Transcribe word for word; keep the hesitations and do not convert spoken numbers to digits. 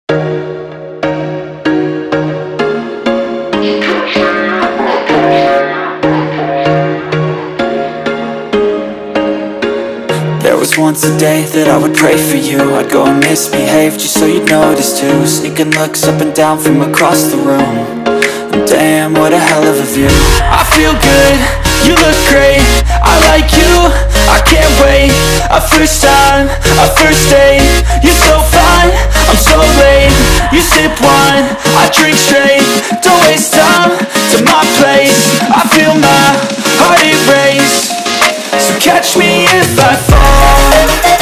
There was once a day that I would pray for you. I'd go and misbehave just so you'd notice too. Sneaking looks up and down from across the room. And damn, what a hell of a view. I feel good, you look great, I like you, I can't wait. A first time, a first date, you're so fine, I'm so late. You sip wine, I drink straight. Don't waste time to my place. I feel my heart erase. So catch me if I fall.